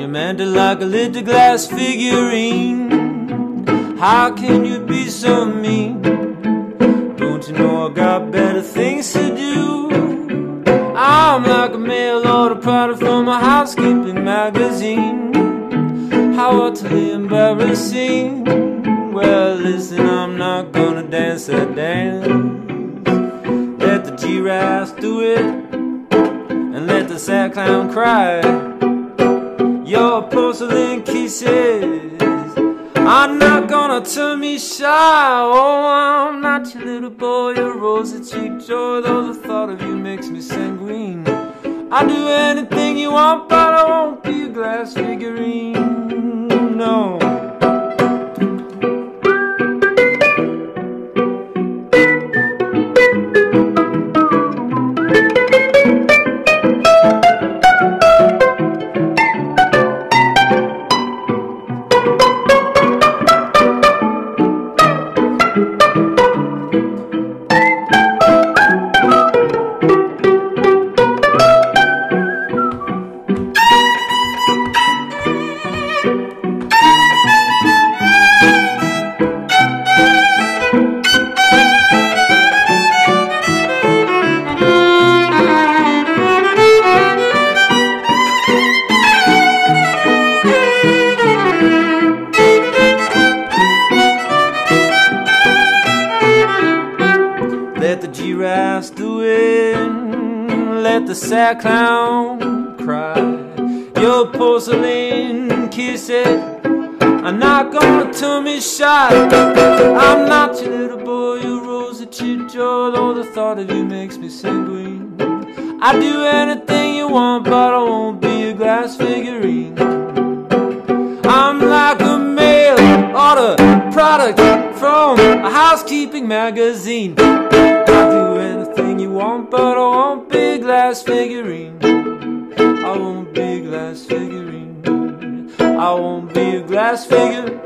sentimental like a little glass figurine. How can you be so mean? Don't you know I got better things to do? I'm like a mail order product from a housekeeping magazine. How utterly embarrassing. Well, listen, I'm not gonna dance that dance. Let the giraffes do it, and let the sad clown cry. Your porcelain kisses are not gonna turn me shy. Oh, I'm not your little boy, your rosy-cheeked joy, though the thought of you makes me sanguine. I'll do anything you want, but I won't be a glass figurine. No. Let the giraffes do it, let the sad clown cry. Your porcelain kisses are not gonna turn me shy. I'm not your little boy, your rosy-cheeked joy, though the thought of you makes me sanguine. I'd do anything you want, but I won't be a glass figurine. I'm like a mail order product from a housekeeping magazine. I'll do anything you want, but I won't be a glass figurine. I won't be a glass figurine. I won't be a glass figurine.